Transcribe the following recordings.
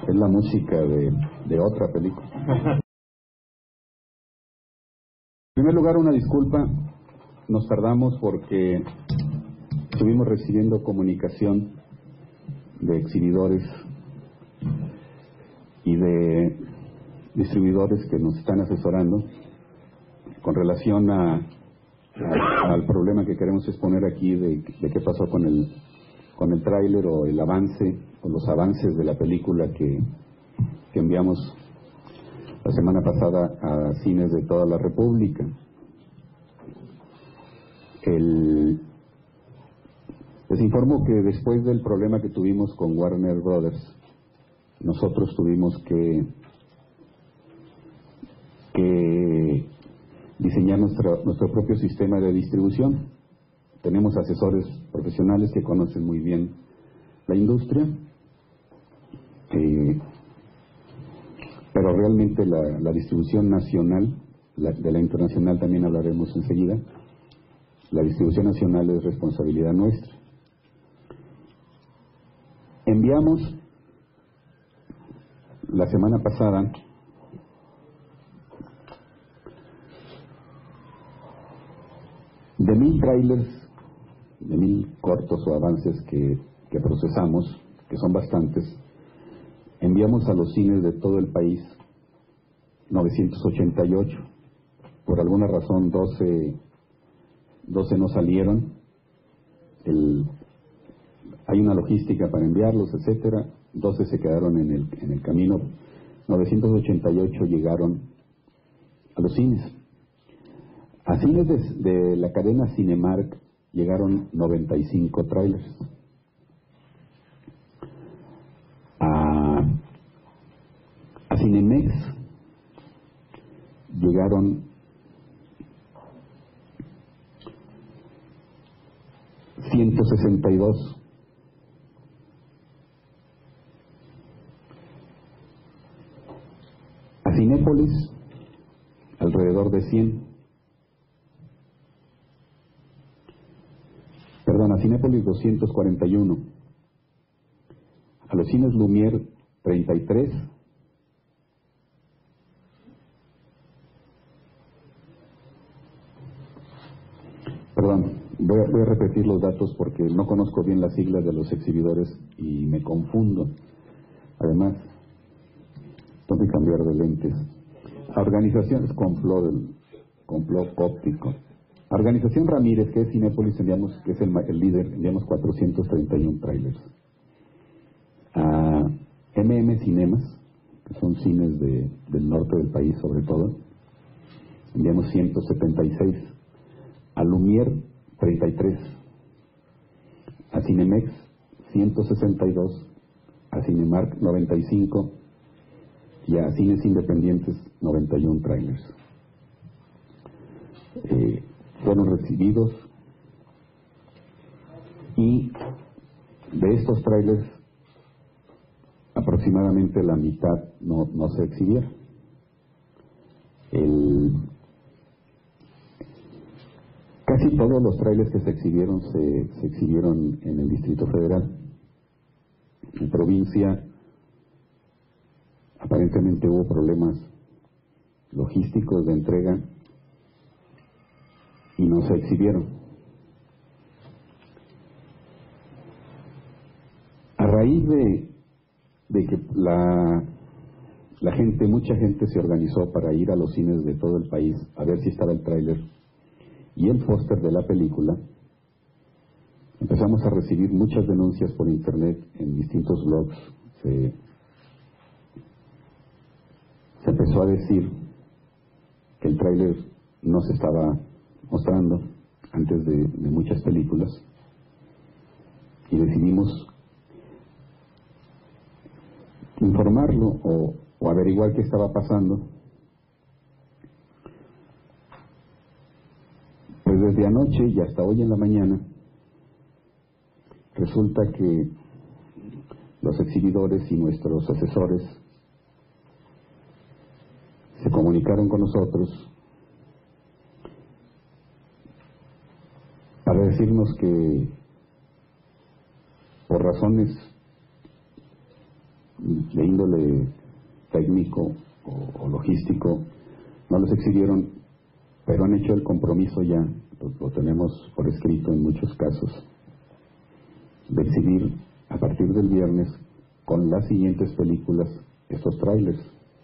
Es la música de otra película. En primer lugar, una disculpa. Nos tardamos porque estuvimos recibiendo comunicación de exhibidores y de distribuidores que nos están asesorando con relación al problema que queremos exponer aquí de qué pasó con el tráiler o el avance o los avances de la película que enviamos la semana pasada a cines de toda la República. Les informo que después del problema que tuvimos con Warner Brothers, nosotros tuvimos que diseñar nuestro propio sistema de distribución. Tenemos asesores profesionales que conocen muy bien la industria, pero realmente la distribución nacional, de la internacional también hablaremos enseguida, la distribución nacional es responsabilidad nuestra. Enviamos la semana pasada de 1,000 trailers, de 1,000 cortos o avances que procesamos, que son bastantes. Enviamos a los cines de todo el país 988. Por alguna razón 12 no salieron. Hay una logística para enviarlos, etcétera. 12 se quedaron en el camino. 988 llegaron a los cines. A cines de la cadena Cinemark llegaron 95 trailers. A Cinemex llegaron 162. A Cinépolis alrededor de 100. Perdón, a Cinépolis 241. A los cines Lumière 33. Perdón, voy a repetir los datos porque no conozco bien las siglas de los exhibidores y me confundo. Además, tengo que cambiar de lentes. A organizaciones complot óptico. A Organización Ramírez, que es Cinépolis, que es el líder, enviamos 431 trailers. A Cinemas, que son cines del norte del país sobre todo, enviamos 176. A Lumière 33, a Cinemex 162, a Cinemark 95 y a Cines Independientes 91 trailers. Fueron recibidos y de estos trailers aproximadamente la mitad no se exhibieron. Casi todos los trailers que se exhibieron en el Distrito Federal. En provincia aparentemente hubo problemas logísticos de entrega y no se exhibieron. A raíz de que mucha gente se organizó para ir a los cines de todo el país a ver si estaba el tráiler y el póster de la película, empezamos a recibir muchas denuncias por internet en distintos blogs. Se empezó a decir que el tráiler no se estaba mostrando antes de muchas películas y decidimos informarlo o averiguar qué estaba pasando. Pues desde anoche y hasta hoy en la mañana resulta que los exhibidores y nuestros asesores se comunicaron con nosotros para decirnos que por razones de índole técnico o logístico no los exhibieron, pero han hecho el compromiso ya, lo tenemos por escrito en muchos casos, de exhibir a partir del viernes con las siguientes películas estos trailers.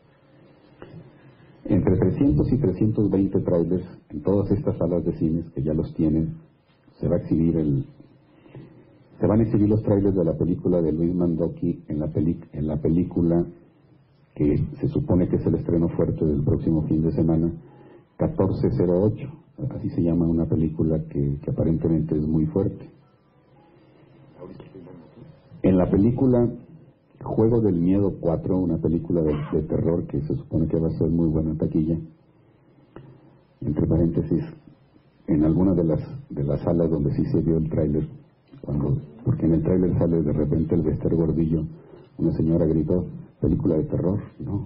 Entre 300 y 320 trailers en todas estas salas de cines que ya los tienen, se van a exhibir los trailers de la película de Luis Mandoki en la película que se supone que es el estreno fuerte del próximo fin de semana, 1408, así se llama una película que aparentemente es muy fuerte. En la película Juego del Miedo 4, una película de terror que se supone que va a ser muy buena taquilla, entre paréntesis, en alguna de las salas donde sí se vio el tráiler, porque en el tráiler sale de repente el Bester Gordillo, una señora gritó, película de terror, ¿no?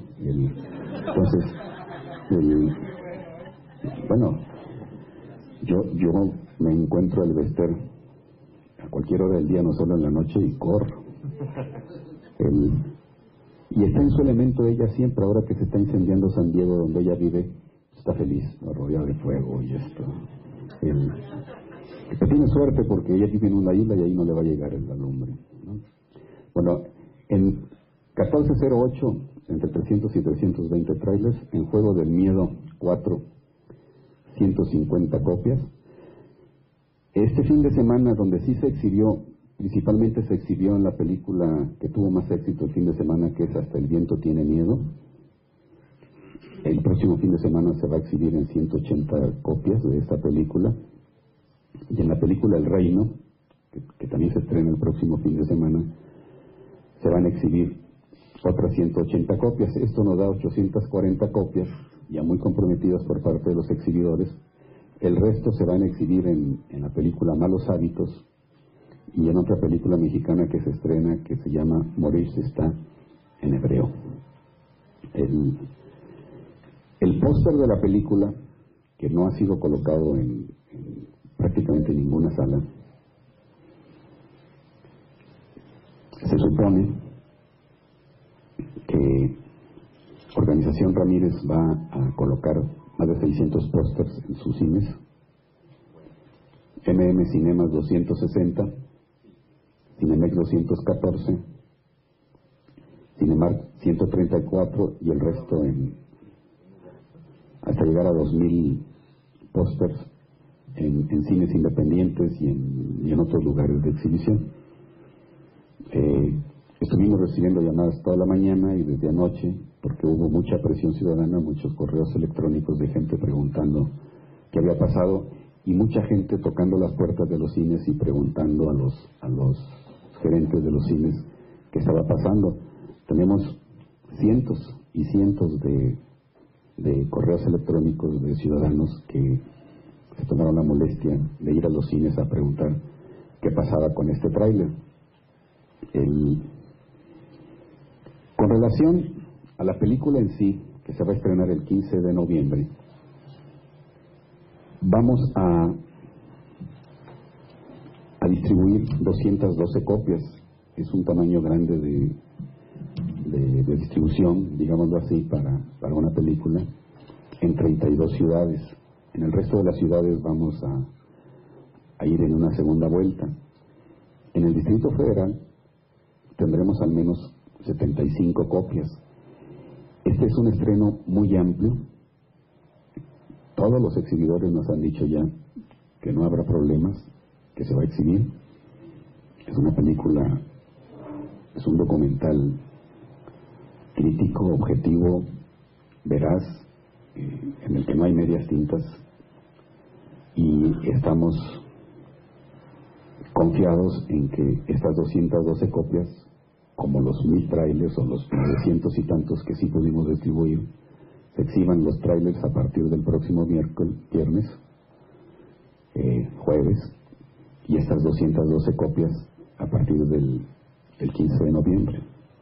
Bueno, yo me encuentro el Bester a cualquier hora del día, no solo en la noche, y corro. Y está en su elemento ella siempre, ahora que se está incendiando San Diego, donde ella vive, está feliz, ¿no? Rodeada de fuego y esto. Que tiene suerte porque ella vive en una isla y ahí no le va a llegar el alumbre, ¿no? Bueno, en 1408, entre 300 y 320 trailers, en Juego del Miedo 4, 150 copias. Este fin de semana, donde sí se exhibió, principalmente se exhibió en la película que tuvo más éxito el fin de semana, que es Hasta el viento tiene miedo. El próximo fin de semana se va a exhibir en 180 copias de esta película. Y en la película El Reino, que también se estrena el próximo fin de semana, se van a exhibir otras 180 copias. Esto nos da 840 copias, ya muy comprometidas por parte de los exhibidores. El resto se van a exhibir en la película Malos Hábitos y en otra película mexicana que se estrena que se llama Morirse está en hebreo. El póster de la película, que no ha sido colocado en prácticamente ninguna sala, se supone que Organización Ramírez va a colocar más de 600 pósters en sus cines, MM Cinemas 260, Cinemex 214, Cinemark 134 y el resto hasta llegar a 2000 pósters en cines independientes y en otros lugares de exhibición. Estuvimos recibiendo llamadas toda la mañana y desde anoche, porque hubo mucha presión ciudadana, muchos correos electrónicos de gente preguntando qué había pasado y mucha gente tocando las puertas de los cines y preguntando a los gerentes de los cines qué estaba pasando. Tenemos cientos y cientos de correos electrónicos de ciudadanos que se tomaron la molestia de ir a los cines a preguntar qué pasaba con este tráiler. Con relación a la película en sí, que se va a estrenar el 15 de noviembre, vamos a distribuir 212 copias. Es un tamaño grande de distribución, digámoslo así, para una película, en 32 ciudades. En el resto de las ciudades vamos a ir en una segunda vuelta. En el Distrito Federal tendremos al menos 75 copias. Este es un estreno muy amplio. Todos los exhibidores nos han dicho ya que no habrá problemas, que se va a exhibir. Es una película, es un documental crítico, objetivo, veraz, en el que no hay medias tintas, y estamos confiados en que estas 212 copias, como los 1000 trailers o los 900 y tantos que sí pudimos distribuir, se exhiban los trailers a partir del próximo viernes, jueves, y estas 212 copias a partir del 15 de noviembre,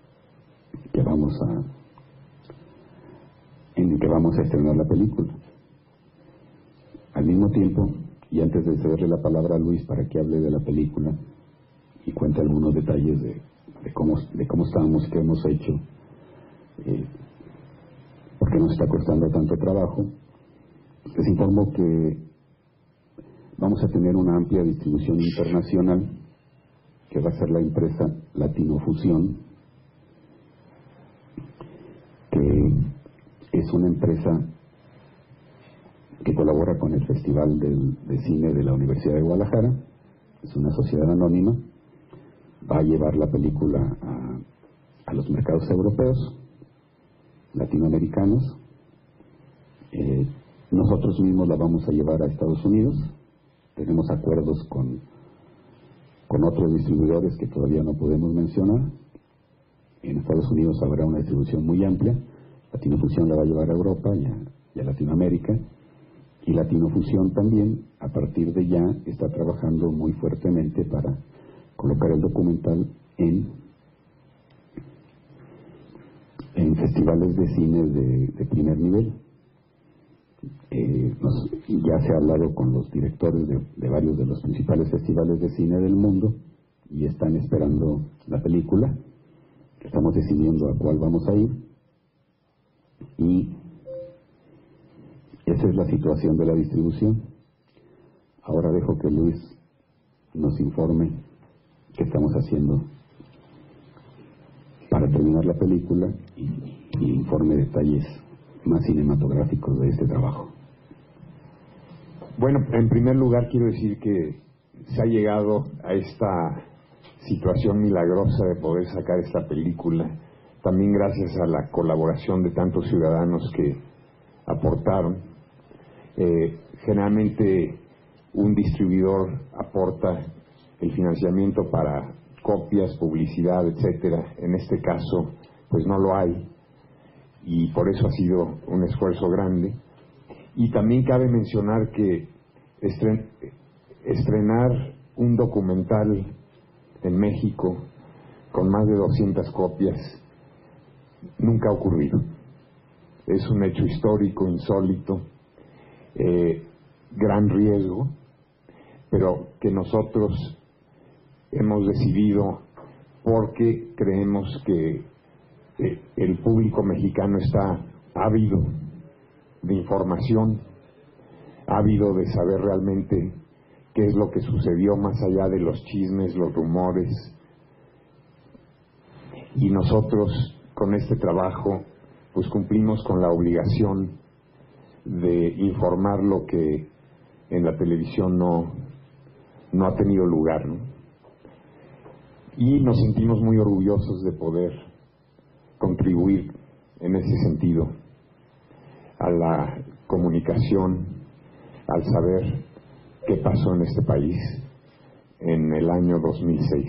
en el que vamos a estrenar la película. Al mismo tiempo, y antes de cederle la palabra a Luis para que hable de la película y cuente algunos detalles de de cómo estamos, qué hemos hecho, por qué nos está costando tanto trabajo. Les informo que vamos a tener una amplia distribución internacional que va a ser la empresa Latinofusión, que es una empresa que colabora con el Festival de Cine de la Universidad de Guadalajara. Es una sociedad anónima. Va a llevar la película a los mercados europeos, latinoamericanos. Nosotros mismos la vamos a llevar a Estados Unidos. Tenemos acuerdos con otros distribuidores que todavía no podemos mencionar. En Estados Unidos habrá una distribución muy amplia. Latinofusión la va a llevar a Europa y a Latinoamérica. Y Latinofusión también, a partir de ya, está trabajando muy fuertemente para colocar el documental en festivales de cine de primer nivel. Ya se ha hablado con los directores de varios de los principales festivales de cine del mundo y están esperando la película. Estamos decidiendo a cuál vamos a ir y esa es la situación de la distribución. Ahora dejo que Luis nos informe qué estamos haciendo para terminar la película y informe detalles más cinematográficos de este trabajo. Bueno, en primer lugar quiero decir que se ha llegado a esta situación milagrosa de poder sacar esta película, también gracias a la colaboración de tantos ciudadanos que aportaron. Generalmente un distribuidor aporta el financiamiento para copias, publicidad, etcétera. En este caso, pues no lo hay y por eso ha sido un esfuerzo grande. Y también cabe mencionar que estrenar un documental en México con más de 200 copias nunca ha ocurrido. Es un hecho histórico, insólito, gran riesgo, pero que nosotros hemos decidido porque creemos que el público mexicano está ávido de información, ávido de saber realmente qué es lo que sucedió más allá de los chismes, los rumores. Y nosotros con este trabajo pues cumplimos con la obligación de informar lo que en la televisión no ha tenido lugar, ¿no? Y nos sentimos muy orgullosos de poder contribuir en ese sentido a la comunicación, al saber qué pasó en este país en el año 2006.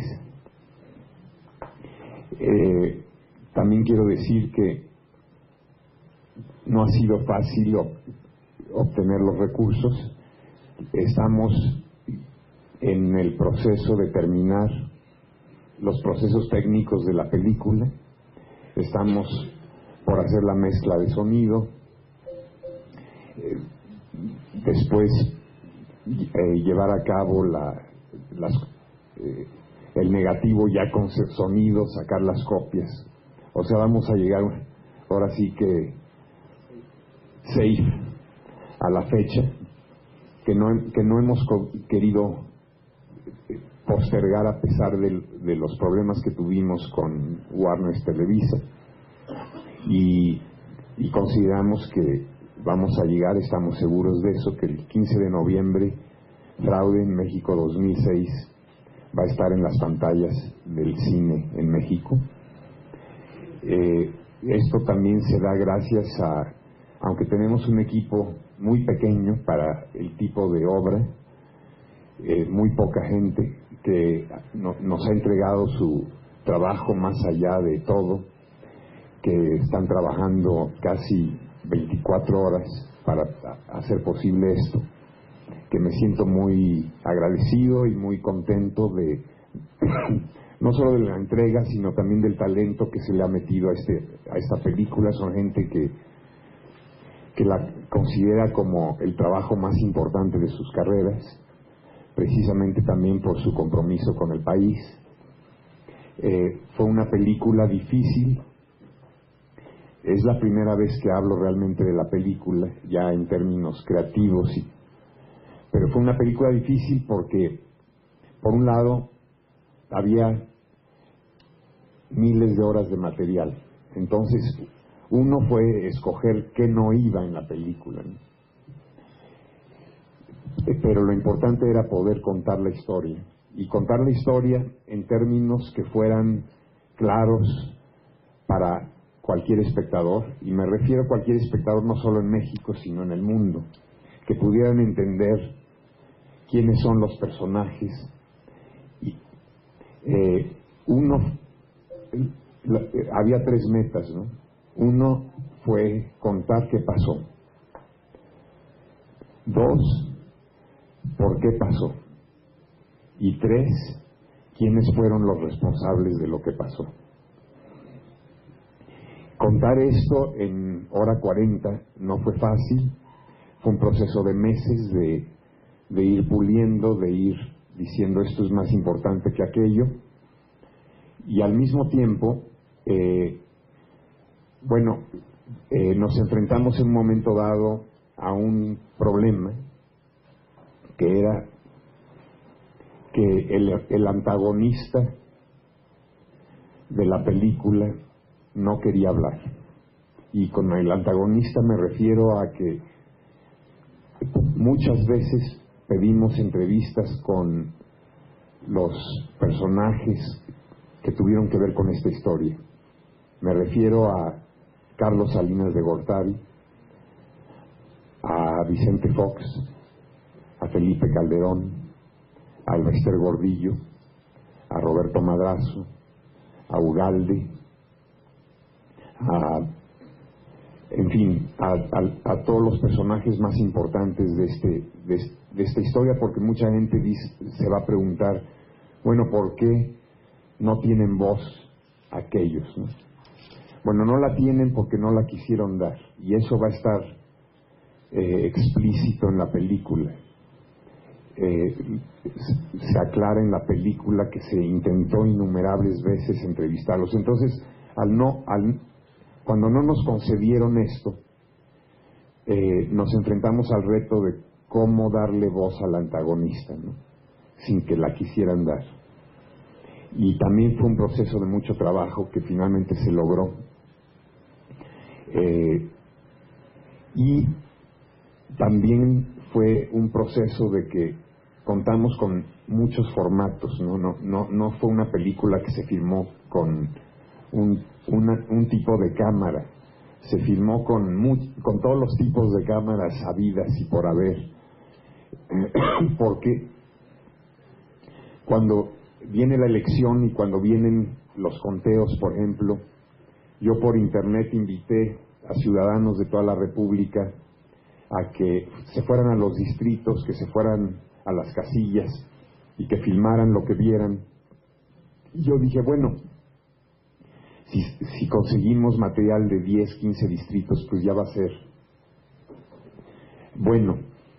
También quiero decir que no ha sido fácil obtener los recursos. Estamos en el proceso de terminar los procesos técnicos de la película. Estamos por hacer la mezcla de sonido, después llevar a cabo el negativo ya con sonido, sacar las copias. O sea, vamos a llegar ahora sí que safe a la fecha, que no hemos querido postergar a pesar de los problemas que tuvimos con Warner Televisa, y consideramos que vamos a llegar, estamos seguros de eso, que el 15 de noviembre Fraude en México 2006 va a estar en las pantallas del cine en México. Esto también se da gracias a, aunque tenemos un equipo muy pequeño para el tipo de obra, muy poca gente que nos ha entregado su trabajo más allá de todo, que están trabajando casi 24 horas para hacer posible esto, que me siento muy agradecido y muy contento de no solo de la entrega, sino también del talento que se le ha metido a esta película. Son gente que la considera como el trabajo más importante de sus carreras, precisamente también por su compromiso con el país. Fue una película difícil. Es la primera vez que hablo realmente de la película, ya en términos creativos, pero fue una película difícil porque, por un lado, había miles de horas de material. Entonces, uno fue escoger qué no iba en la película, ¿no? Pero lo importante era poder contar la historia, y contar la historia en términos que fueran claros para cualquier espectador, y me refiero a cualquier espectador no solo en México, sino en el mundo, que pudieran entender quiénes son los personajes. Y, había tres metas, ¿no? Uno fue contar qué pasó. Dos, por qué pasó. Y tres, quiénes fueron los responsables de lo que pasó. Contar esto en hora 40 no fue fácil, fue un proceso de meses de ir puliendo, de ir diciendo esto es más importante que aquello, y al mismo tiempo, nos enfrentamos en un momento dado a un problema que era que el antagonista de la película no quería hablar. Y con el antagonista me refiero a que muchas veces pedimos entrevistas con los personajes que tuvieron que ver con esta historia. Me refiero a Carlos Salinas de Gortari, a Vicente Fox, a Felipe Calderón, a Alvester Gordillo, a Roberto Madrazo, a Ugalde, a todos los personajes más importantes de esta historia, porque mucha gente se va a preguntar, bueno, ¿por qué no tienen voz aquellos, ¿no? Bueno, no la tienen porque no la quisieron dar, y eso va a estar explícito en la película. Se aclara en la película que se intentó innumerables veces entrevistarlos. Entonces, cuando no nos concedieron esto, nos enfrentamos al reto de cómo darle voz al antagonista, ¿no? Sin que la quisieran dar. Y también fue un proceso de mucho trabajo que finalmente se logró. Y también fue un proceso de que contamos con muchos formatos, no fue una película que se filmó con un tipo de cámara, se filmó con todos los tipos de cámaras habidas y por haber, porque cuando viene la elección y cuando vienen los conteos, por ejemplo, yo por internet invité a ciudadanos de toda la República a que se fueran a los distritos, que se fueran a las casillas y que filmaran lo que vieran. Y yo dije, bueno, si conseguimos material de 10, 15 distritos, pues ya va a ser bueno.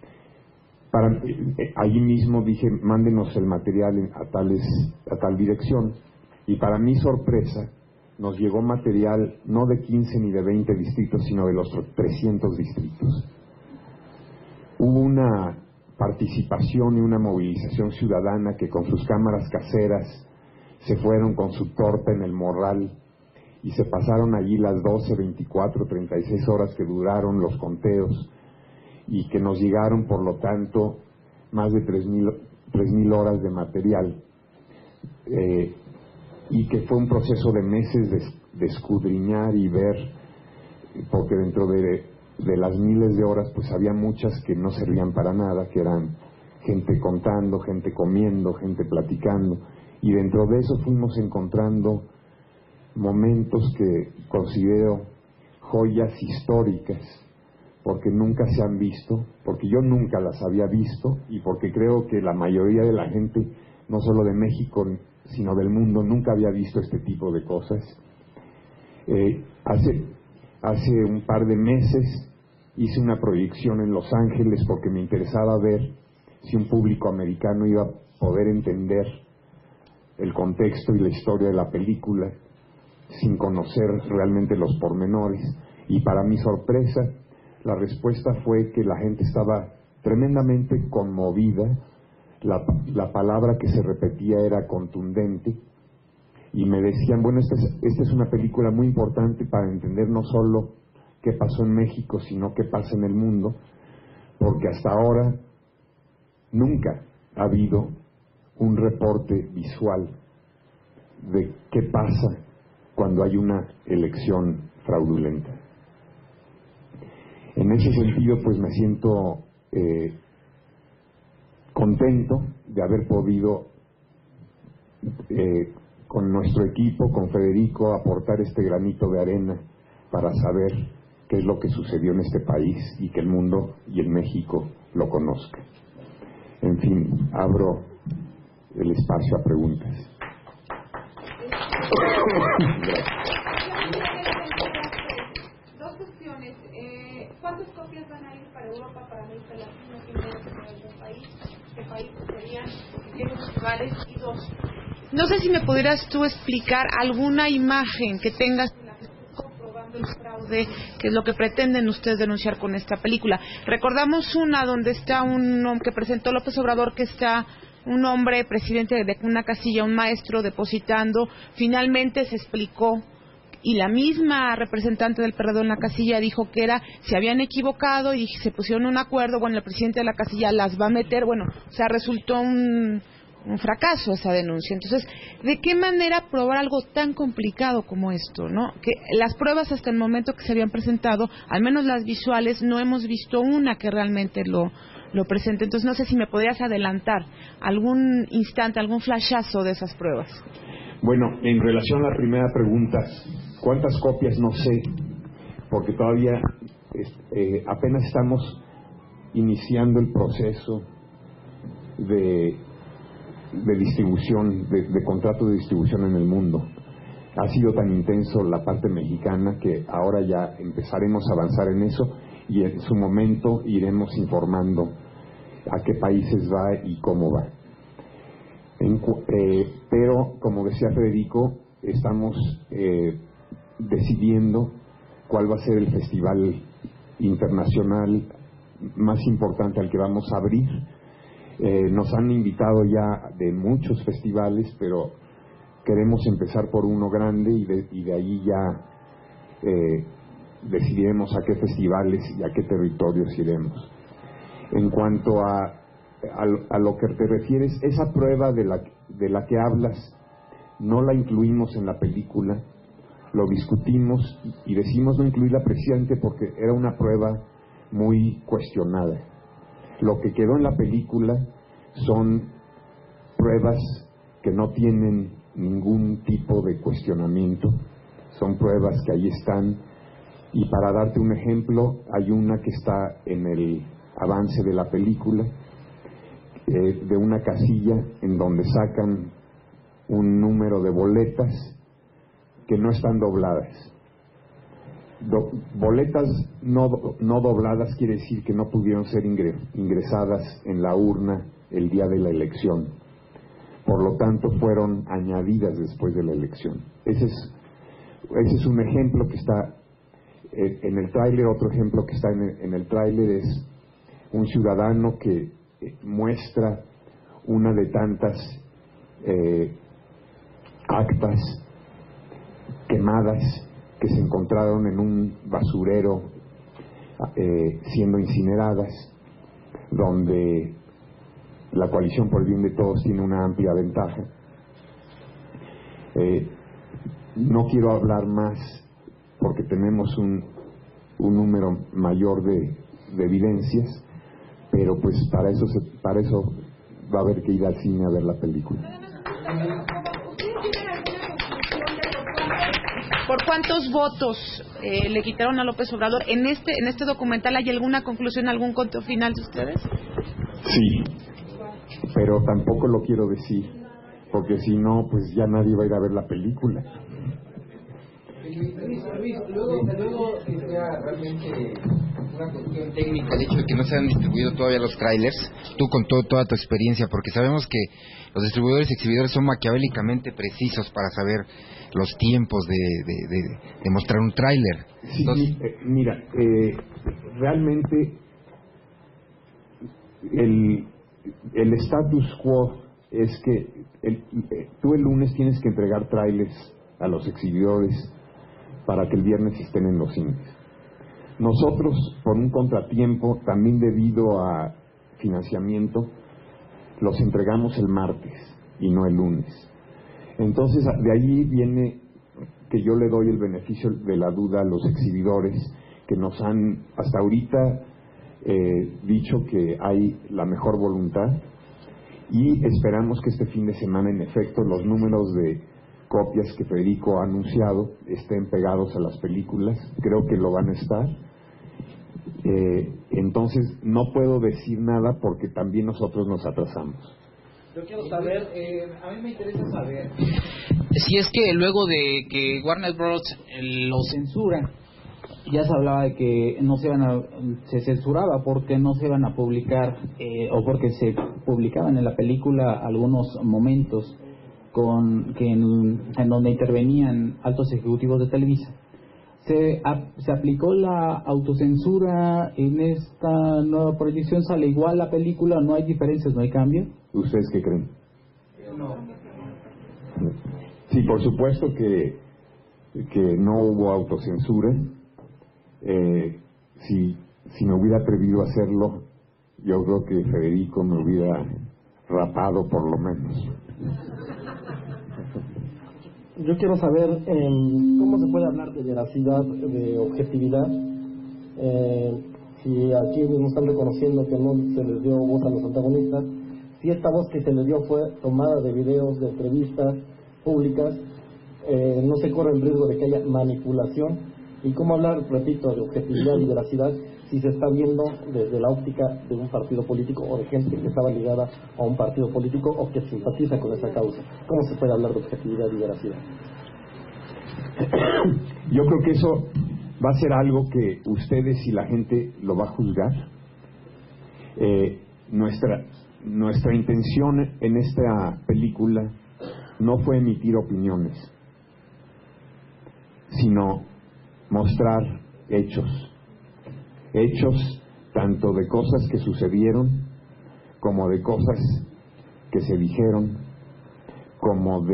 Allí mismo dije, mándenos el material a tal dirección, y para mi sorpresa nos llegó material no de 15 ni de 20 distritos, sino de los 300 distritos. Hubo una participación y una movilización ciudadana que con sus cámaras caseras se fueron con su torta en el morral y se pasaron allí las 12, 24, 36 horas que duraron los conteos, y que nos llegaron, por lo tanto, más de 3,000 horas de material, y que fue un proceso de meses de escudriñar y ver, porque dentro de las miles de horas pues había muchas que no servían para nada, que eran gente contando, gente comiendo, gente platicando, y dentro de eso fuimos encontrando momentos que considero joyas históricas, porque nunca se han visto, porque yo nunca las había visto, y porque creo que la mayoría de la gente, no solo de México, sino del mundo, nunca había visto este tipo de cosas. Hace un par de meses hice una proyección en Los Ángeles porque me interesaba ver si un público americano iba a poder entender el contexto y la historia de la película, sin conocer realmente los pormenores, y para mi sorpresa, la respuesta fue que la gente estaba tremendamente conmovida, la palabra que se repetía era contundente, y me decían, bueno, esta es una película muy importante para entender no solo qué pasó en México, sino qué pasa en el mundo, porque hasta ahora nunca ha habido un reporte visual de qué pasa cuando hay una elección fraudulenta. En ese sentido, pues me siento contento de haber podido con nuestro equipo, con Federico, aportar este granito de arena para saber qué es lo que sucedió en este país y que el mundo y en México lo conozca. En fin, abro el espacio a preguntas. Dos cuestiones. ¿Cuántas copias van a ir para Europa, para América Latina, para algún país? ¿Qué países serían? ¿Qué festivales? Y dos, no sé si me pudieras tú explicar alguna imagen que tengas en la que estés comprobando el fraude, que es lo que pretenden ustedes denunciar con esta película. Recordamos una donde está un hombre que presentó López Obrador, que está un hombre presidente de una casilla, un maestro depositando. Finalmente se explicó y la misma representante del PRD en la casilla dijo que se habían equivocado y se pusieron un acuerdo. Bueno, el presidente de la casilla las va a meter. Bueno, o sea, resultó un fracaso esa denuncia. Entonces, ¿de qué manera probar algo tan complicado como esto, no? Que las pruebas hasta el momento que se habían presentado, al menos las visuales, no hemos visto una que realmente lo presente. Entonces, no sé si me podrías adelantar algún instante, algún flashazo de esas pruebas. Bueno, en relación a la primera pregunta, ¿cuántas copias? No sé, porque todavía apenas estamos iniciando el proceso de distribución, de contrato de distribución en el mundo. Ha sido tan intenso la parte mexicana que ahora ya empezaremos a avanzar en eso y en su momento iremos informando a qué países va y cómo va. Pero, como decía Federico, estamos decidiendo cuál va a ser el festival internacional más importante al que vamos a abrir. Nos han invitado ya de muchos festivales, pero queremos empezar por uno grande y de ahí ya decidiremos a qué festivales y a qué territorios iremos. En cuanto a lo que te refieres, esa prueba de la que hablas no la incluimos en la película, lo discutimos y decidimos no incluirla precisamente porque era una prueba muy cuestionada. Lo que quedó en la película son pruebas que no tienen ningún tipo de cuestionamiento, son pruebas que ahí están, y para darte un ejemplo, hay una que está en el avance de la película, de una casilla en donde sacan un número de boletas que no están dobladas. Boletas no dobladas quiere decir que no pudieron ser ingresadas en la urna el día de la elección, por lo tanto fueron añadidas después de la elección. Ese es un ejemplo que está en el tráiler. Otro ejemplo que está en el tráiler es un ciudadano que muestra una de tantas actas quemadas que se encontraron en un basurero siendo incineradas, donde la coalición por el bien de todos tiene una amplia ventaja. No quiero hablar más porque tenemos un número mayor de evidencias, pero pues para eso va a haber que ir al cine a ver la película. ¿Por cuántos votos le quitaron a López Obrador? ¿En este documental hay alguna conclusión, algún conteo final de ustedes? Sí, pero tampoco lo quiero decir, porque si no, pues ya nadie va a ir a ver la película. Luego que sea realmente una cuestión técnica el hecho de que no se han distribuido todavía los trailers, tú con toda tu experiencia, porque sabemos que los distribuidores y exhibidores son maquiavélicamente precisos para saber los tiempos de mostrar un tráiler. Sí, mira, realmente el status quo es que tú el lunes tienes que entregar trailers a los exhibidores para que el viernes estén en los cines. Nosotros, por un contratiempo, también debido a financiamiento, los entregamos el martes y no el lunes. Entonces, de ahí viene que yo le doy el beneficio de la duda a los exhibidores que nos han, hasta ahorita, dicho que hay la mejor voluntad, y esperamos que este fin de semana, en efecto, los números de copias que Federico ha anunciado estén pegados a las películas. Creo que lo van a estar. Entonces, no puedo decir nada porque también nosotros nos atrasamos. Yo quiero saber, a mí me interesa saber si es que luego de que Warner Bros. Lo censura, ya se hablaba de que no se censuraba porque no se iban a publicar o porque se publicaban en la película algunos momentos en donde intervenían altos ejecutivos de Televisa. ¿Se aplicó la autocensura en esta nueva proyección? ¿Sale igual la película? ¿No hay diferencias? ¿No hay cambio? ¿Ustedes qué creen? No. Sí, por supuesto que no hubo autocensura. Si me hubiera atrevido a hacerlo, yo creo que Federico me hubiera rapado por lo menos. Yo quiero saber cómo se puede hablar de veracidad, de objetividad, si aquí nos están reconociendo que no se les dio voz a los antagonistas, si esta voz que se les dio fue tomada de videos, de entrevistas públicas, no se corre el riesgo de que haya manipulación, y cómo hablar, repito, de objetividad y veracidad si se está viendo desde la óptica de un partido político o de gente que estaba ligada a un partido político o que simpatiza con esa causa. ¿Cómo se puede hablar de objetividad y veracidad? Yo creo que eso va a ser algo que ustedes y la gente lo va a juzgar. Nuestra intención en esta película no fue emitir opiniones, sino mostrar hechos tanto de cosas que sucedieron como de cosas que se dijeron, como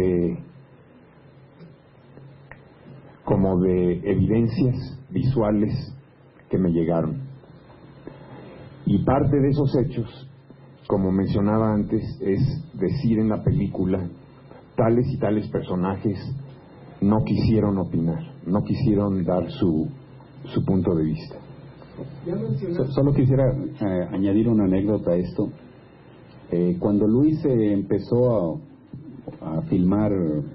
de evidencias visuales que me llegaron. Y parte de esos hechos, como mencionaba antes, es decir en la película, tales y tales personajes no quisieron opinar, no quisieron dar su punto de vista. Solo quisiera añadir una anécdota a esto. Cuando Luis empezó a filmar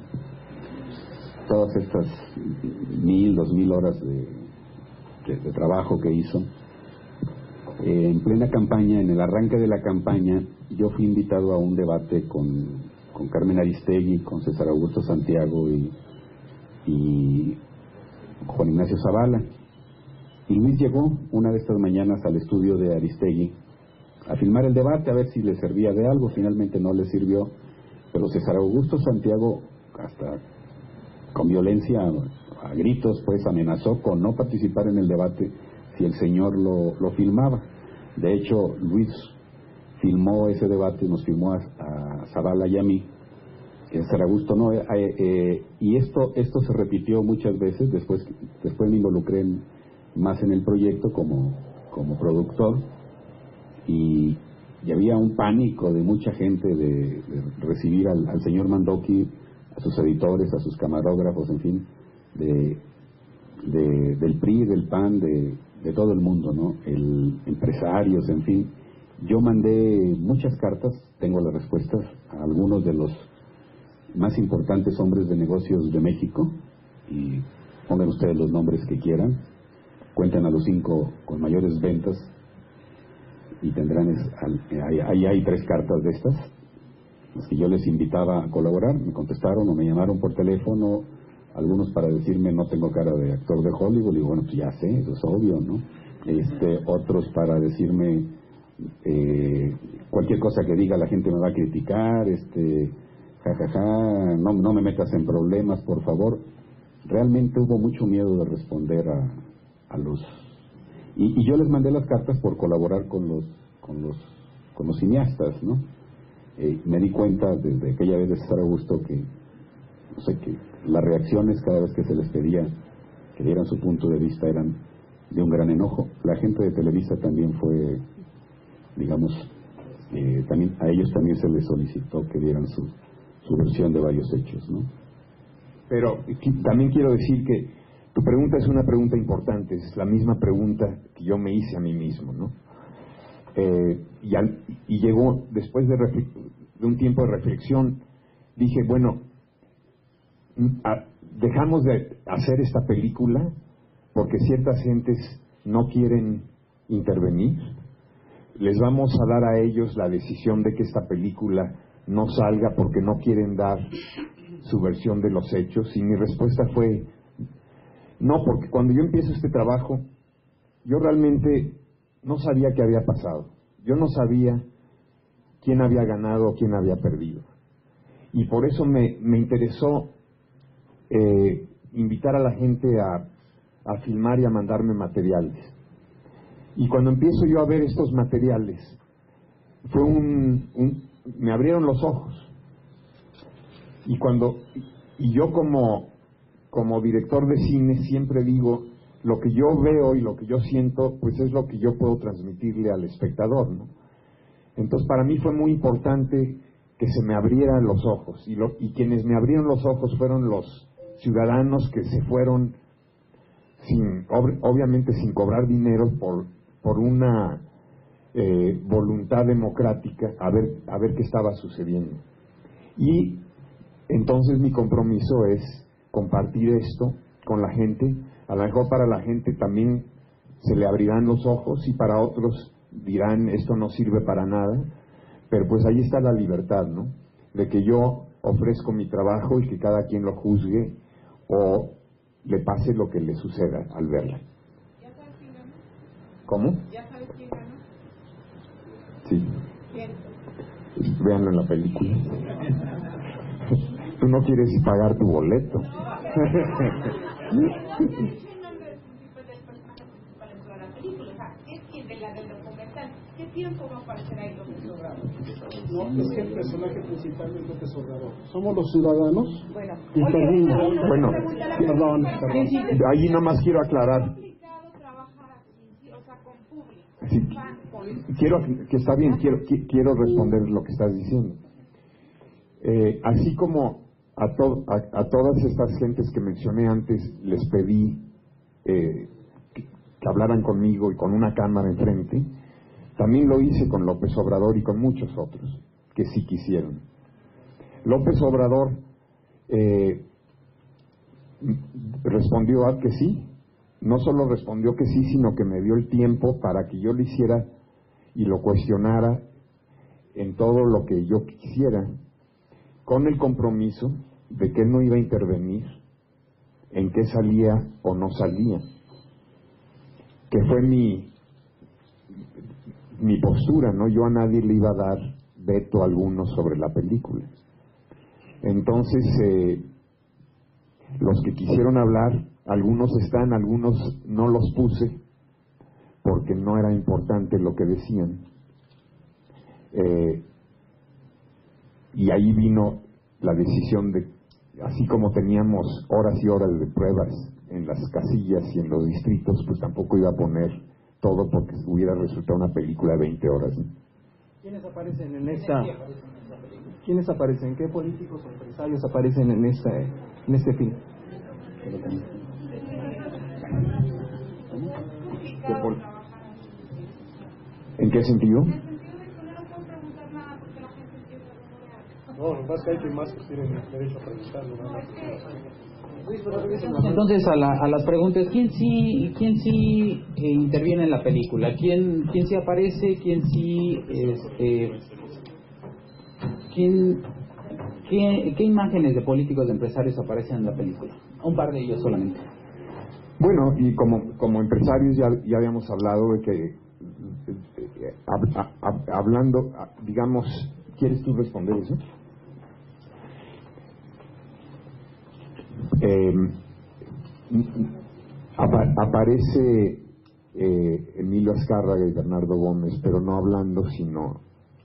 todas estas 1,000, 2,000 horas de trabajo que hizo, en plena campaña, en el arranque de la campaña, yo fui invitado a un debate con Carmen Aristegui, con César Augusto Santiago y Juan Ignacio Zavala. Y Luis llegó una de estas mañanas al estudio de Aristegui a filmar el debate, a ver si le servía de algo. Finalmente no le sirvió, pero César Augusto Santiago, hasta con violencia, a gritos, pues amenazó con no participar en el debate si el señor lo filmaba. De hecho, Luis filmó ese debate, nos filmó a Zavala y a mí. César Augusto no, y esto se repitió muchas veces. Después me involucré más en el proyecto como productor, y había un pánico de mucha gente de recibir al señor Mandoki, a sus editores, a sus camarógrafos, en fin, del PRI, del PAN, de todo el mundo, ¿no? Empresarios, en fin. Yo mandé muchas cartas, tengo las respuestas, a algunos de los más importantes hombres de negocios de México, y pongan ustedes los nombres que quieran, cuentan a los 5 con mayores ventas, y tendrán, ahí hay 3 cartas de estas, las que yo les invitaba a colaborar. Me contestaron o me llamaron por teléfono, algunos para decirme no tengo cara de actor de Hollywood. Y bueno, pues ya sé, eso es obvio, ¿no? otros para decirme cualquier cosa que diga la gente me va a criticar, jajaja, no me metas en problemas, por favor. Realmente hubo mucho miedo de responder a los... Y yo les mandé las cartas por colaborar con los cineastas, ¿no? Me di cuenta desde aquella vez de César Augusto que, no sé, que las reacciones cada vez que se les pedía que dieran su punto de vista eran de un gran enojo. La gente de Televisa también fue, digamos, también a ellos también se les solicitó que dieran su versión de varios hechos, ¿no? Pero también quiero decir que tu pregunta es una pregunta importante, es la misma pregunta que yo me hice a mí mismo, ¿no? Y llegó, después de un tiempo de reflexión, dije, bueno, dejamos de hacer esta película porque ciertas gentes no quieren intervenir, les vamos a dar a ellos la decisión de que esta película no salga porque no quieren dar su versión de los hechos. Y mi respuesta fue no, porque cuando yo empiezo este trabajo yo realmente no sabía qué había pasado, yo no sabía quién había ganado o quién había perdido, y por eso me interesó invitar a la gente a filmar y a mandarme materiales. Y cuando empiezo yo a ver estos materiales fue me abrieron los ojos, y yo como director de cine siempre digo, lo que yo veo y lo que yo siento pues es lo que yo puedo transmitirle al espectador, ¿no? Entonces para mí fue muy importante que se me abrieran los ojos, y quienes me abrieron los ojos fueron los ciudadanos que se fueron obviamente sin cobrar dinero por una voluntad democrática a ver qué estaba sucediendo. Y entonces mi compromiso es compartir esto con la gente. A lo mejor para la gente también se le abrirán los ojos y para otros dirán esto no sirve para nada, pero pues ahí está la libertad, ¿no? De que yo ofrezco mi trabajo y que cada quien lo juzgue o le pase lo que le suceda al verla. ¿Ya sabes quién ganó? ¿Cómo? ¿Ya sabes quién ganó? Sí. ¿Quién? Véanlo en la película. Tú no quieres pagar tu boleto. ¿Qué tiempo va a aparecer ahí López Obrador? No, es que el personaje principal es López Obrador. Somos los ciudadanos. Bueno, Bueno, perdón. ahí nomás quiero aclarar. Es complicado trabajar así, o sea, con público, Sí, quiero que está bien, quiero responder lo que estás diciendo. Así como a todas estas gentes que mencioné antes les pedí que hablaran conmigo y con una cámara enfrente, también lo hice con López Obrador y con muchos otros que sí quisieron. López Obrador respondió a que sí, no solo respondió que sí, sino que me dio el tiempo para que yo lo hiciera y lo cuestionara en todo lo que yo quisiera, con el compromiso de que él no iba a intervenir en qué salía o no salía, que fue mi postura, ¿no? Yo a nadie le iba a dar veto alguno sobre la película. Entonces, los que quisieron hablar, algunos están, algunos no los puse, porque no era importante lo que decían. Y ahí vino la decisión de, así como teníamos horas y horas de pruebas en las casillas y en los distritos, pues tampoco iba a poner todo porque hubiera resultado una película de 20 horas, ¿no? ¿Quiénes aparecen en esta? ¿Quiénes aparecen? ¿Qué políticos o empresarios aparecen en este film? ¿En qué sentido? No, lo que pasa es que hay que más tienen derecho a preguntarlo, nada más. Entonces a las preguntas, ¿quién sí interviene en la película? ¿Quién sí aparece? ¿Quién sí qué imágenes de políticos, de empresarios aparecen en la película? Un par de ellos solamente. Bueno, y como empresarios ya habíamos hablado de que, hablando, digamos, ¿quieres tú responder eso? Aparece Emilio Azcárraga y Bernardo Gómez, pero no hablando, sino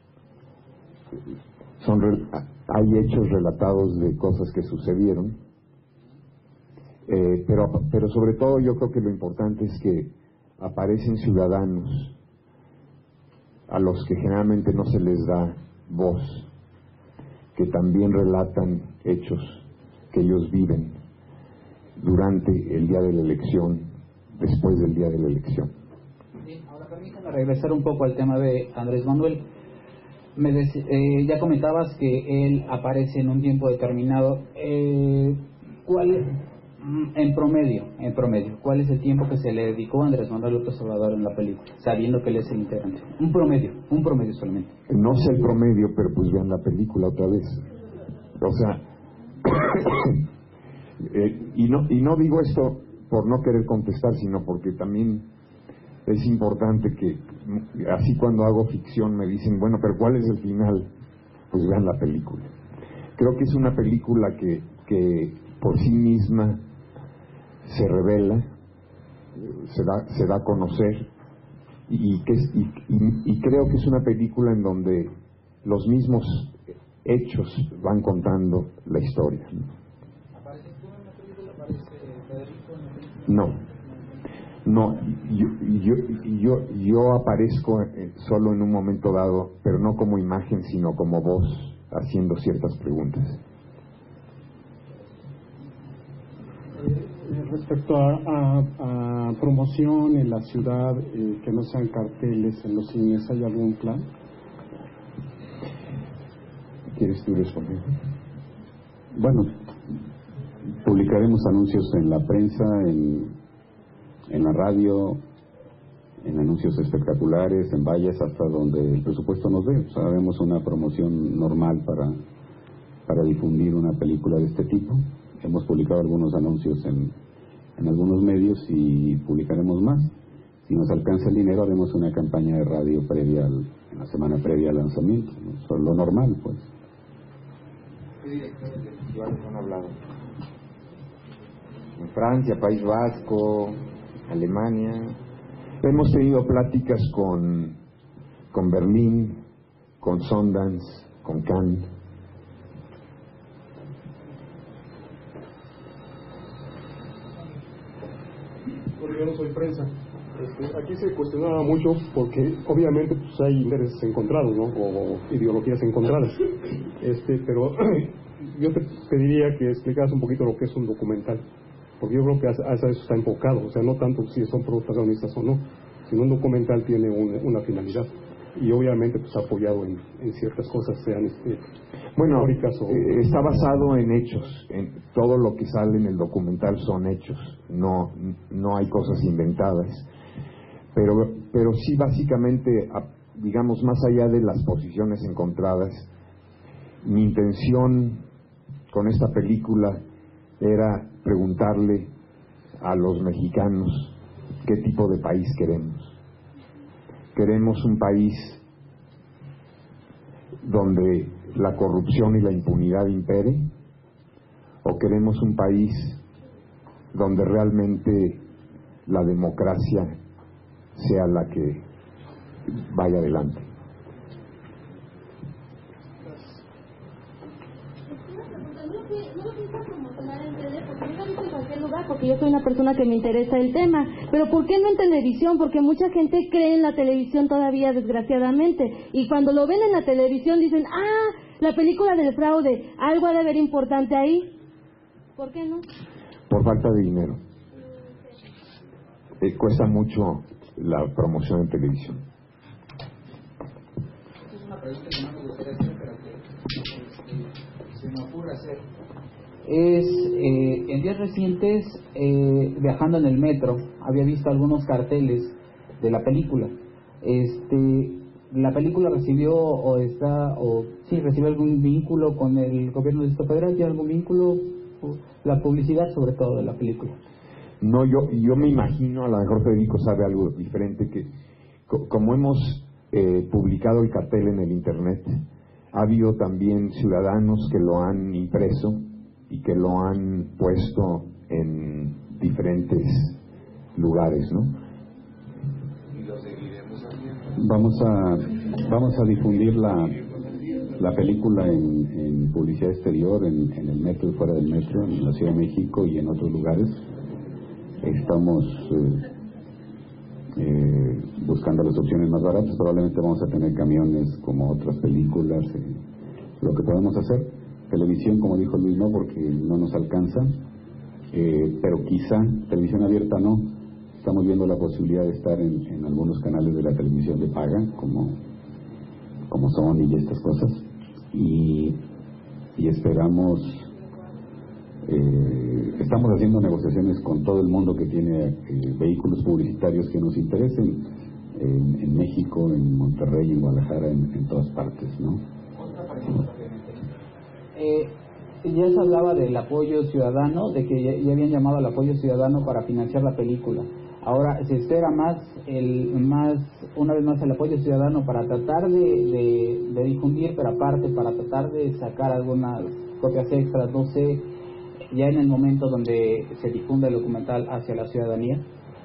hay hechos relatados de cosas que sucedieron, pero sobre todo yo creo que lo importante es que aparecen ciudadanos a los que generalmente no se les da voz, que también relatan hechos que ellos viven durante el día de la elección, después del día de la elección. Sí, ahora permítame regresar un poco al tema de Andrés Manuel. Ya comentabas que él aparece en un tiempo determinado. ¿Cuál es, en promedio, cuál es el tiempo que se le dedicó a Andrés Manuel López Obrador en la película, sabiendo que él es el integrante? Un promedio solamente. No sé el promedio, pero pues vean la película otra vez. O sea, y no digo esto por no querer contestar, sino porque también es importante que, así cuando hago ficción me dicen, bueno, pero ¿cuál es el final? Pues vean la película. Creo que es una película que por sí misma se revela, se da a conocer, y creo que es una película en donde los mismos hechos van contando la historia. ¿Apareces tú en la película? ¿Aparece Federico en la película? No, yo aparezco solo en un momento dado, pero no como imagen, sino como voz, haciendo ciertas preguntas. Respecto a promoción en la ciudad, que no sean carteles en los cines, ¿hay algún plan? ¿Quieres tú responder? Bueno, publicaremos anuncios en la prensa, en la radio, en anuncios espectaculares, en vallas, hasta donde el presupuesto nos dé. O sea, haremos una promoción normal para difundir una película de este tipo. Hemos publicado algunos anuncios en algunos medios y publicaremos más. Si nos alcanza el dinero, haremos una campaña de radio en la semana previa al lanzamiento, ¿no? Eso es lo normal, pues. ¿Qué directores de festivales han hablado? En Francia, País Vasco, Alemania. Hemos tenido pláticas con Berlín, con Sundance, con Cannes. Yo no soy prensa. Aquí se cuestionaba mucho porque obviamente pues hay intereses encontrados, ¿no? O ideologías encontradas. Pero yo te pediría que explicaras un poquito lo que es un documental, porque yo creo que a eso está enfocado. O sea, no tanto si son protagonistas o no, sino un documental tiene una finalidad y obviamente pues apoyado en ciertas cosas, sean bueno, históricas o... está basado en hechos. En todo lo que sale en el documental son hechos, no hay cosas inventadas, pero sí, básicamente, digamos, más allá de las posiciones encontradas, mi intención con esta película era preguntarle a los mexicanos qué tipo de país queremos. ¿Queremos un país donde la corrupción y la impunidad impere? ¿O queremos un país donde realmente la democracia sea la que vaya adelante? Porque yo soy una persona que me interesa el tema, pero ¿por qué no en televisión? Porque mucha gente cree en la televisión todavía, desgraciadamente, y cuando lo ven en la televisión dicen, la película del fraude, algo ha de haber importante ahí. ¿Por qué no? Por falta de dinero. Cuesta mucho la promoción en televisión. Es una pregunta que no me gustaría hacer, pero que se me ocurre hacer. En días recientes, viajando en el metro, había visto algunos carteles de la película. La película recibió recibió algún vínculo con el gobierno del Distrito Federal. ¿Tiene algún vínculo? La publicidad, sobre todo, de la película. No, yo me imagino, a lo mejor Federico sabe algo diferente, que como hemos publicado el cartel en el internet, ha habido también ciudadanos que lo han impreso y que lo han puesto en diferentes lugares, ¿no? Y lo seguiremos haciendo. Vamos a difundir la película en publicidad exterior, en el metro y fuera del metro, en la Ciudad de México y en otros lugares. Estamos buscando las opciones más baratas. Probablemente vamos a tener camiones como otras películas, lo que podemos hacer. Televisión, como dijo Luis, no, porque no nos alcanza, pero quizá televisión abierta no. Estamos viendo la posibilidad de estar en algunos canales de la televisión de paga, como Sony y estas cosas, y esperamos, estamos haciendo negociaciones con todo el mundo que tiene vehículos publicitarios que nos interesen, en México, en Monterrey, en Guadalajara, en todas partes, ¿no? Ya se hablaba del apoyo ciudadano, de que ya habían llamado al apoyo ciudadano para financiar la película. Ahora se espera una vez más el apoyo ciudadano para tratar de difundir, pero aparte para tratar de sacar algunas copias extras, no sé, ya en el momento donde se difunde el documental hacia la ciudadanía.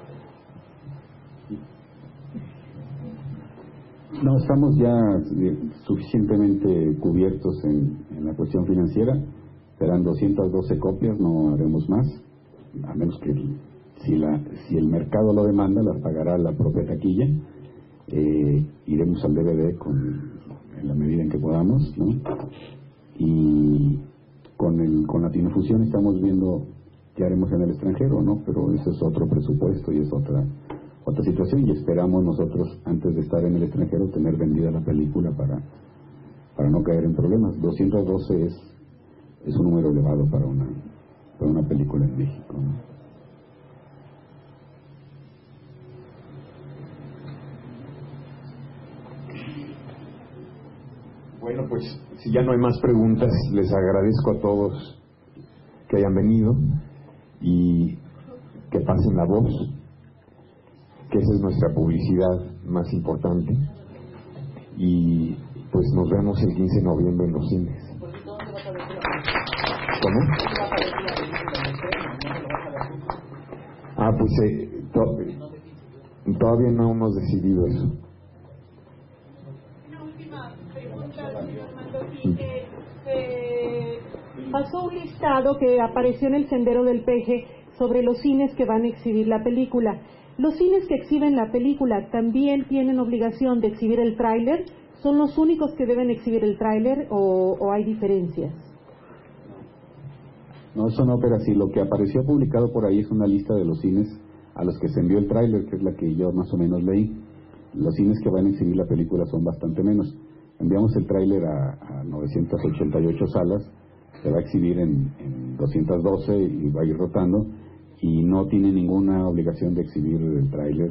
No, estamos ya suficientemente cubiertos en la cuestión financiera. Serán 212 copias, no haremos más, a menos que si el mercado lo demanda, las pagará la propia taquilla. Iremos al DVD en la medida en que podamos, ¿no? Y con la Cinefusión estamos viendo qué haremos en el extranjero, ¿no? Pero eso es otro presupuesto y es otra situación, y esperamos nosotros, antes de estar en el extranjero, tener vendida la película para no caer en problemas. 212 es un número elevado para una película en México, ¿no? Bueno, pues si ya no hay más preguntas, les agradezco a todos que hayan venido y que pasen la voz, que esa es nuestra publicidad más importante, y pues nos vemos el 15 de noviembre en los cines. ¿Cómo? Pues todavía no hemos decidido eso. Una última pregunta, señor Mandoki. Pasó un listado que apareció en el Sendero del Peje sobre los cines que van a exhibir la película. ¿Los cines que exhiben la película también tienen obligación de exhibir el tráiler? ¿Son los únicos que deben exhibir el tráiler o hay diferencias? No, eso no opera así. Lo que apareció publicado por ahí es una lista de los cines a los que se envió el tráiler, que es la que yo más o menos leí. Los cines que van a exhibir la película son bastante menos. Enviamos el tráiler a 988 salas, se va a exhibir en 212 y va a ir rotando, y no tiene ninguna obligación de exhibir el tráiler,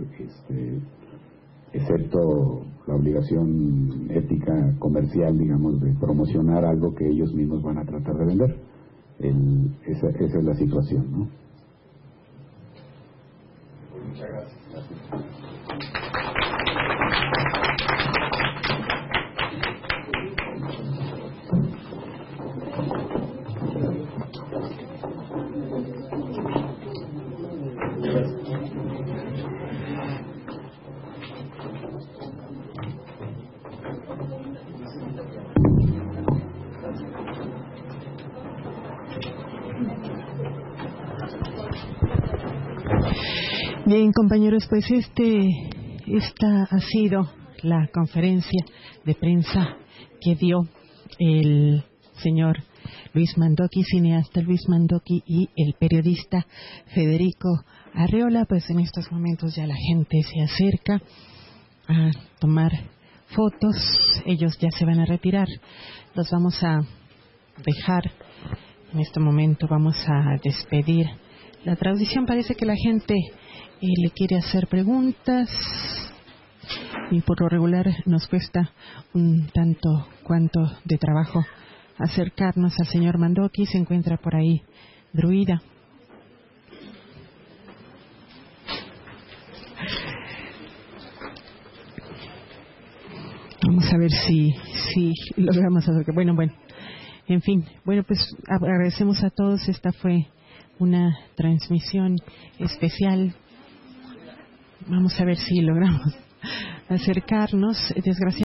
excepto la obligación ética comercial, digamos, de promocionar algo que ellos mismos van a tratar de vender. Esa es la situación, ¿no? Muchas gracias. Bien, compañeros, pues esta ha sido la conferencia de prensa que dio el señor Luis Mandoki, cineasta Luis Mandoki, y el periodista Federico Arreola. Pues en estos momentos ya la gente se acerca a tomar fotos. Ellos ya se van a retirar. Los vamos a dejar. En este momento vamos a despedir la transmisión. Parece que la gente le quiere hacer preguntas, y por lo regular nos cuesta un tanto cuanto de trabajo acercarnos al señor Mandoki. Se encuentra por ahí Druida. Vamos a ver si logramos hacer. Bueno, en fin, bueno, pues agradecemos a todos. Esta fue una transmisión especial. Vamos a ver si logramos acercarnos. Desgraciadamente